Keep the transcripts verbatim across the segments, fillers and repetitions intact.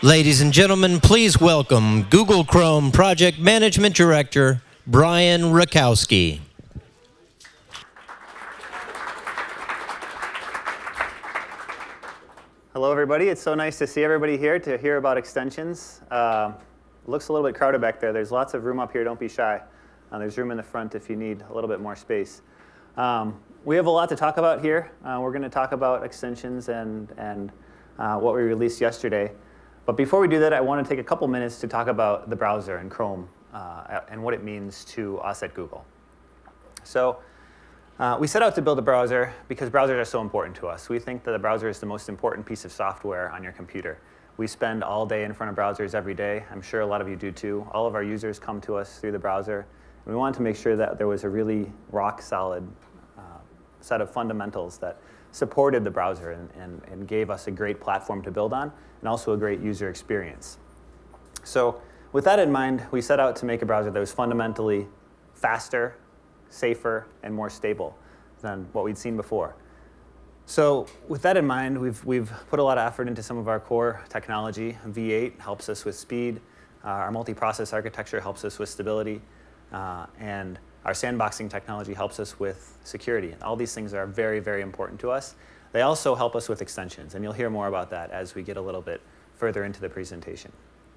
Ladies and gentlemen, please welcome Google Chrome Project Management Director, Brian Rakowski. Hello, everybody. It's so nice to see everybody here to hear about extensions. Uh, it looks a little bit crowded back there. There's lots of room up here. Don't be shy. Uh, there's room in the front if you need a little bit more space. Um, we have a lot to talk about here. Uh, we're going to talk about extensions and, and uh, what we released yesterday. But before we do that, I want to take a couple minutes to talk about the browser and Chrome uh, and what it means to us at Google. So uh, we set out to build a browser because browsers are so important to us. We think that the browser is the most important piece of software on your computer. We spend all day in front of browsers every day. I'm sure a lot of you do too. All of our users come to us through the browser. And we wanted to make sure that there was a really rock-solid uh, set of fundamentals that supported the browser and, and, and gave us a great platform to build on, and also a great user experience. So with that in mind, we set out to make a browser that was fundamentally faster, safer, and more stable than what we'd seen before. So with that in mind, we've, we've put a lot of effort into some of our core technology. V eight helps us with speed. Uh, our multi-process architecture helps us with stability. Uh, and our sandboxing technology helps us with security. All these things are very, very important to us. They also help us with extensions, and you'll hear more about that as we get a little bit further into the presentation.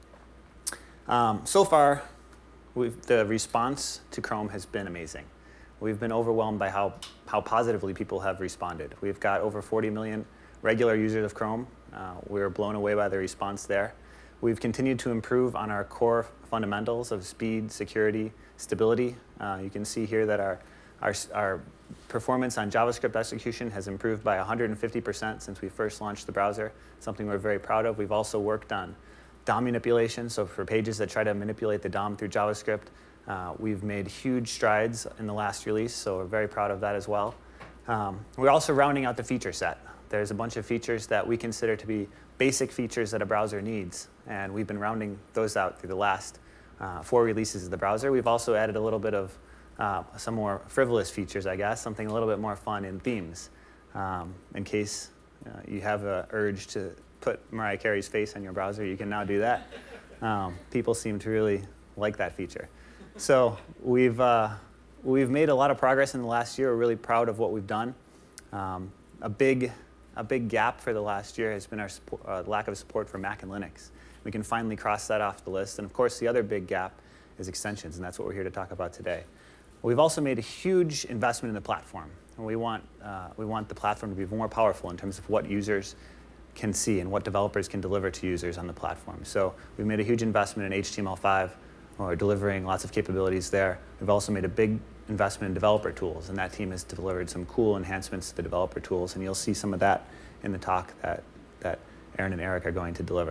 Um, so far, we've, the response to Chrome has been amazing. We've been overwhelmed by how, how positively people have responded. We've got over forty million regular users of Chrome. Uh, we were blown away by the response there. We've continued to improve on our core fundamentals of speed, security, stability. Uh, you can see here that our, our, our performance on JavaScript execution has improved by one hundred fifty percent since we first launched the browser, something we're very proud of. We've also worked on D O M manipulation, so for pages that try to manipulate the D O M through JavaScript, uh, we've made huge strides in the last release, so we're very proud of that as well. Um, we're also rounding out the feature set. There's a bunch of features that we consider to be basic features that a browser needs, and we've been rounding those out through the last uh, four releases of the browser. We've also added a little bit of uh, some more frivolous features, I guess, something a little bit more fun in themes, um, in case uh, you have an urge to put Mariah Carey's face on your browser. You can now do that. Um, people seem to really like that feature. So we've, uh, we've made a lot of progress in the last year. We're really proud of what we've done. Um, a big A big gap for the last year has been our support, uh, lack of support for Mac and Linux. We can finally cross that off the list. And of course, the other big gap is extensions, and that's what we're here to talk about today. We've also made a huge investment in the platform. And we want, uh, we want the platform to be more powerful in terms of what users can see and what developers can deliver to users on the platform. So we've made a huge investment in H T M L five. We're delivering lots of capabilities there. We've also made a big investment in developer tools, and that team has delivered some cool enhancements to the developer tools, and you'll see some of that in the talk that, that Aaron and Eric are going to deliver.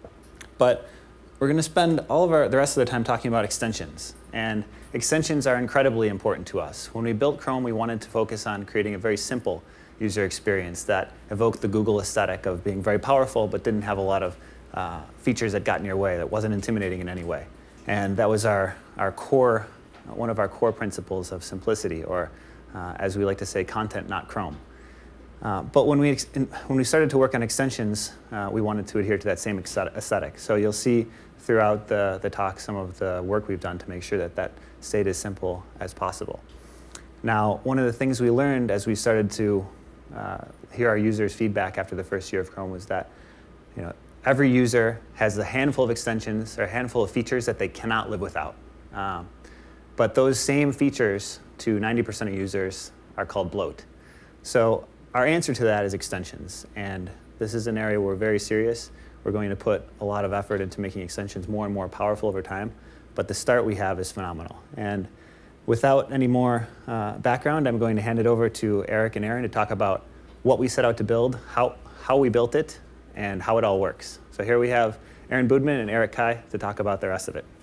But we're going to spend all of our, the rest of the time talking about extensions, and extensions are incredibly important to us. When we built Chrome, we wanted to focus on creating a very simple user experience that evoked the Google aesthetic of being very powerful but didn't have a lot of uh, features that got in your way, that wasn't intimidating in any way. And that was our, our core, one of our core principles of simplicity, or uh, as we like to say, content, not Chrome. Uh, but when we, when we started to work on extensions, uh, we wanted to adhere to that same aesthetic. So you'll see throughout the, the talk some of the work we've done to make sure that that stayed as simple as possible. Now, one of the things we learned as we started to uh, hear our users' feedback after the first year of Chrome was that, you know, every user has a handful of extensions or a handful of features that they cannot live without. Um, but those same features to ninety percent of users are called bloat. So our answer to that is extensions. And this is an area where we're very serious. We're going to put a lot of effort into making extensions more and more powerful over time. But the start we have is phenomenal. And without any more uh, background, I'm going to hand it over to Eric and Aaron to talk about what we set out to build, how, how we built it, and how it all works. So here we have Aaron Budman and Eric Kai to talk about the rest of it.